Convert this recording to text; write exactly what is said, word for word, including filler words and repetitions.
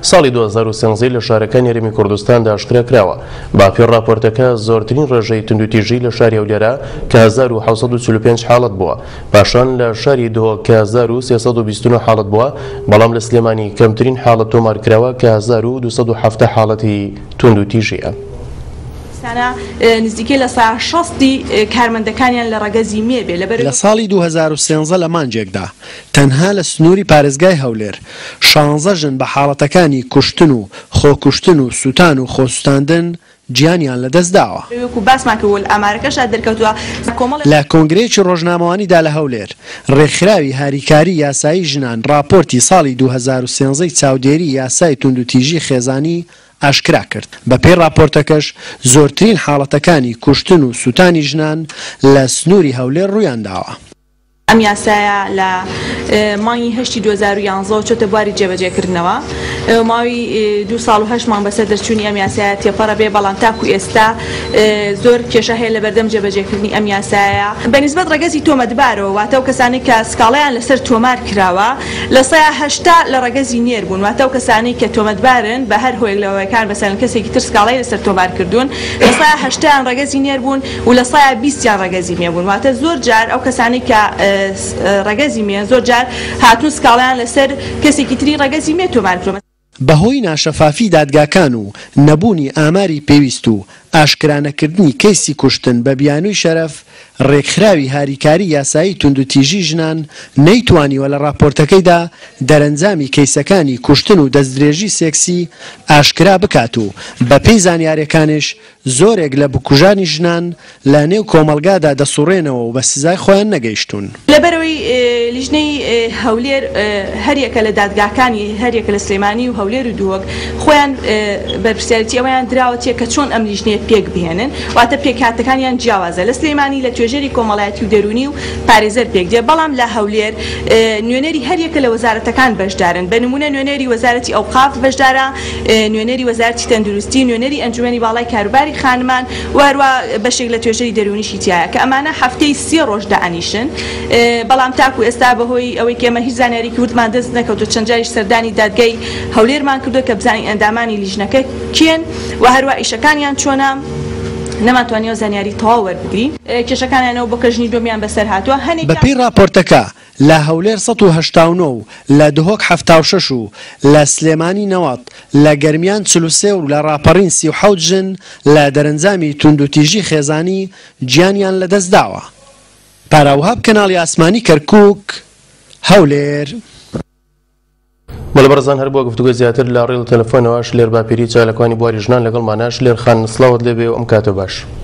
ساڵی دوو هەزار و سێنزە لە شارەکانی هەرێمی کوردستاندا ئاشکرا کراوە. باپی ڕاپۆرتەکە زۆرترین ڕێژەی توندوتیژی لە شاری هەولێرە کە هەزار و حەوت سەد و چل و پێنج حاڵەت بووە، پاشان لە شاری دهۆک کە هەزار و سێسەد و بیست و نۆ حاڵەت بووە، بەڵام لە سلێمانی کەمترین حاڵەت تۆمارکراوە کە هەزار و دووسەد و حەڤدە حاڵەتی توندوتیژیە. نزیکەی لە سا شەستی کارمەندەکانیان لە ڕەگەزی مێ بێ لە ساڵی دوو هەزار و سێنزە لە مانجێکدا تەنها لە سنووری پارێزگای هەولێر شانزە ژن بە حاڵەتەکانی کوشتن و خۆکوشتن و سوتان و خۆسوتاندن گیانیان لەدەستداوە. لە کۆنگرێکی ڕۆژنامەوانیدا لە هەولێر ڕێکخراوی هاریکاری یاسایی ژنان راپۆرتی ساڵی دوو هەزار و سێنزەی چاودێری یاسای توندوتیژی خێزانی ئاشکرا کرد. بە پێی راپۆرتەکەش زۆرترین حاڵەتەکانی کوشتن و سوتانی ژنان لە سنووری هەولێر ڕوویان داوە. ئەم یاسایە لە مانگی هەشتی دوو هەزار و یانزە چۆتە بواری جێبەجێکردنەوە. ماوەی دوو ساڵ و هەشت مانگ بەسەر دەرچوونی ئەم یاسایە تێپەڕە بێ، بەڵام تاکو ئێستا زۆر کێشە هەیە لە بەردەم جێبەجێکردنی ئەم یاسایە. بەنسبەت ڕەگەزی تۆمەتبارەوە، واتە ئەو کەسانی کە سکاڵەیان لەسەر تۆمار کراوە لە سەیە هەشتا لە ڕەگەزی نێر بوون، واتە ئەو کەسانی کە تۆمەتبارن بە هەر هۆیەک لەوەکان بەسەر کەسێکی تر سکاڵای لەسەر تۆمار کردوون لە سەیە هەشتایان ڕەگەزی نێر بوون و لە سەیە بیستیان ڕەگەزی مێ بوون. واتە زۆر جار ئەو کەسانی کە ڕەگەزی مێ زۆر جار هاتوون سکاڵیان لەسەر کەسێکی تری ڕەگەزی مێ تۆمار کردوون. بەهۆی ناشەفافی دادگاکان و نەبوونی ئاماری پێویست و ئاشکرانەکردنی کەیسی کوشتن بە بیانووی شەرەف، ڕێکخراوی هاریکاری یاسایی توندوتیژی ژنان نەیتوانیوە لە راپۆرتەکەیدا دەرەنجامی کەیسەکانی کوشتن و دەستدرێژی سێکسی ئاشکرا بکات و بە پێی زانیاریەکانش زۆرێک لە بکوژانی ژنان لە نێو کۆمەلگادا دەسوڕێنەوە و بە سزای خۆیان نەگەیشتون. لەبەرەوەی لیژنەی هەولێر هەریەکە لە دادگاکانی هەریەکە لە سلێمانی و هەولێر و دووەک خۆیان بەرپرسیارەتی ئەوەیان دراوەتیە کە چۆن ئەم لیژنەیە پێک بهێنن، واتە پێکهاتەکانیان جیاوازە. لە سلێمانی لە توێژەری کۆمەڵایەتی و دەرونی و پارێزەر پێک دێ، بەڵام لە هەولێر نوێنەری هەریەکە لە وەزارەتەکان بەشدارن. بە نمونە نوێنەری وەزارەتی ئەوقاف بەشدارە، نوێنەری وەزارەتی تەندروستی، نوێنەری ئەنجومەنی باڵای کاروباری خانمان و هەروە بەشێک لە توێژەری دەرونیشی تایە کە ئەمانە هەفتەی سێ ڕۆژ دائانیشن. بەڵام تاکو ئێستا بەهۆی ئەوەی کێمە هیچ زانیاریکی وردمان دەست نەکەوت و چەند جاریش سەردانی دادگای هەولێرمان کردو کە بزانین ئەندامانی لیژنەکە کێن و هەروە ئیشەکانیان چۆنە، نەماتوانیەوە زانیاری تەواو وەربگرین. کێشەکانیانەوە بۆ کەژنی دۆمیان بەسەر هاتووە. هەنێک بەپێی راپۆرتەکە لە هەولێر سەد و هەشتا و نۆ و لە دهۆک هەفتا و شەش و لە سلێمانی نەوەت لە گەرمیان چل و سێ و لە ڕاپەڕین سی و حەوت ژن لە دەرەنجامی توندوتیژی خێزانی گیانیان لەدەستداوە. پاراوهاب کەناڵی ئاسمانی کەرکووک، هەولێر. بەڵێ بەڕێزان، هەر بۆ گفتوگۆی زیاتر لە ڕێڵ تەلەفۆنەوەش لێر باپیری چالەکانی بواری ژنان لەگەڵمانەش لێر خان سڵاوت لێبێ و ئەم کاتە باش.